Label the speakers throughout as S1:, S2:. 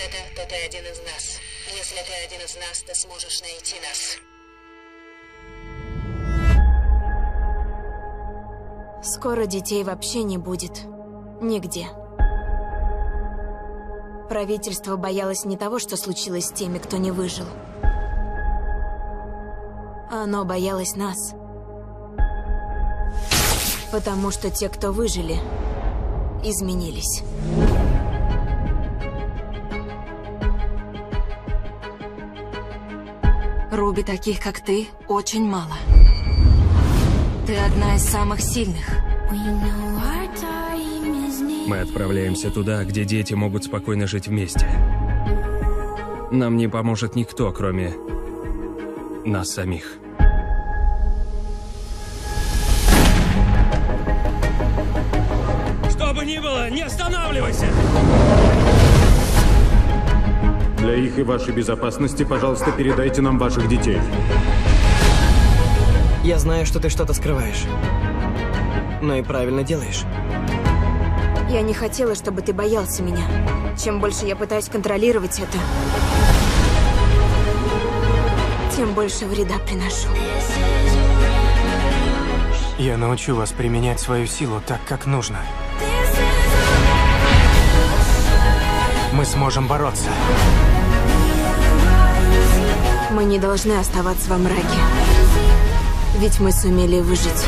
S1: это, то ты один из нас. Если ты один из нас, ты сможешь найти нас.
S2: Скоро детей вообще не будет. Нигде. Правительство боялось не того, что случилось с теми, кто не выжил. Оно боялось нас. Потому что те, кто выжили, изменились.
S3: Руби, таких как ты, очень мало. Ты одна из самых сильных.
S4: Мы отправляемся туда, где дети могут спокойно жить вместе. Нам не поможет никто, кроме нас самих. Что бы ни было, не останавливайся!
S5: Для их и вашей безопасности, пожалуйста, передайте нам ваших детей.
S6: Я знаю, что ты что-то скрываешь. Но и правильно делаешь.
S2: Я не хотела, чтобы ты боялся меня. Чем больше я пытаюсь контролировать это, тем больше вреда приношу.
S7: Я научу вас применять свою силу так, как нужно. Мы сможем бороться.
S2: Мы не должны оставаться во мраке. Ведь мы сумели выжить.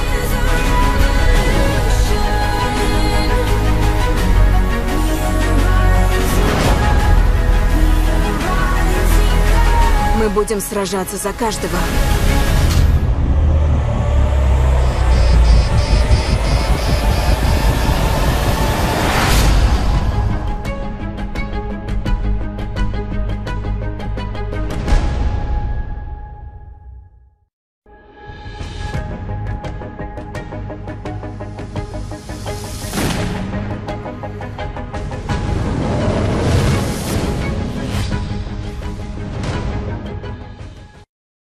S2: Мы будем сражаться за каждого.